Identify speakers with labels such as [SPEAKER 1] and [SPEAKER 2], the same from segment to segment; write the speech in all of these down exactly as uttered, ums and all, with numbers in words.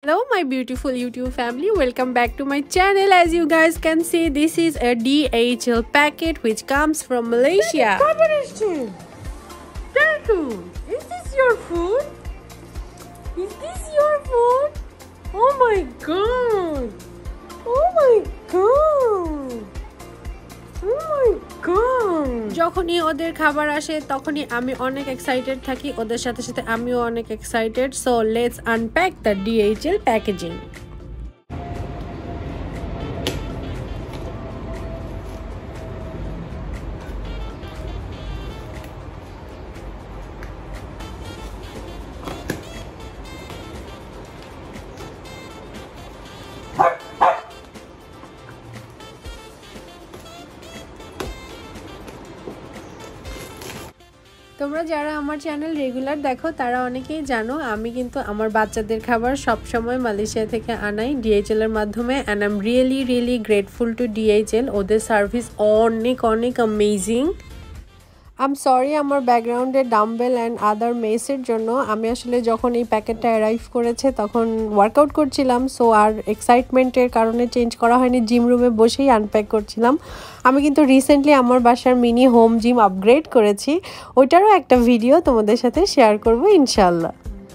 [SPEAKER 1] Hello my beautiful YouTube family, welcome back to my channel. As you guys can see, this is a D H L packet which comes from Malaysia. Is this your food? Is this your food? Oh my god! Oh my god! Oh my god! যখনই ওদের খাবার আসে তখনই আমি অনেক excited থাকি, ওদের সাথে সাথে আমিও অনেক excited. So let's unpack the D H L packaging. তোমরা যারা আমার চ্যানেল রেগুলার দেখো তারা অনেকেই জানো আমি কিন্তু আমার বাচ্চাদের খাবার সব সময় মালয়েশিয়া থেকে আনাই D H L এর মাধ্যমে, and I am really really grateful to D H L। ওদের সার্ভিস অনেক অনেক অ্যামেজিং। আম সরি আমার ব্যাকগ্রাউন্ডে ডাম্বেল অ্যান্ড আদার মেসের জন্য। আমি আসলে যখন এই প্যাকেটটা অ্যারাইভ করেছে তখন ওয়ার্কআউট করছিলাম, সো আর এক্সাইটমেন্টের কারণে চেঞ্জ করা হয়নি, জিম রুমে বসেই আনপ্যাক করছিলাম। আমি কিন্তু রিসেন্টলি আমার বাসার মিনি হোম জিম আপগ্রেড করেছি, ওইটারও একটা ভিডিও তোমাদের সাথে শেয়ার করব ইনশাল্লাহ।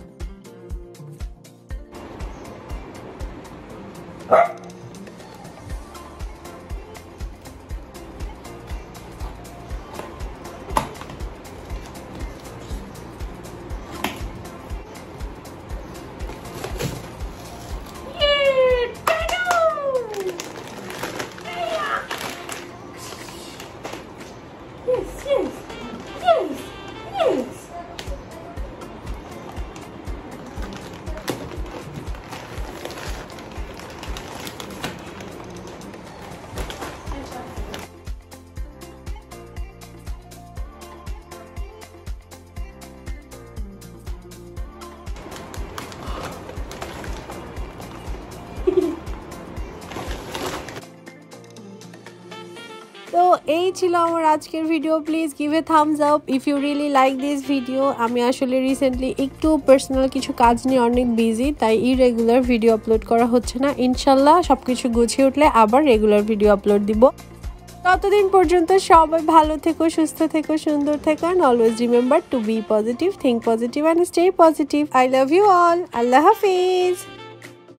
[SPEAKER 1] তো এই ছিল আমার আজকের video. Please give a thumbs up if you really like this video. আমি আসলে রিসেন্টলি একটু পার্সোনাল কিছু কাজ নিয়ে অনেক বিজি, তাই ইরেগুলার ভিডিও আপলোড করা হচ্ছে না। ইনশাল্লাহ সব কিছু গুছিয়ে উঠলে আবার রেগুলার ভিডিও আপলোড দিব। ততদিন পর্যন্ত সবাই ভালো থেকো, সুস্থ থেকো, সুন্দর থেকো, and always remember to be positive, think positive and stay positive. I love you all. আল্লাহ হাফিজ।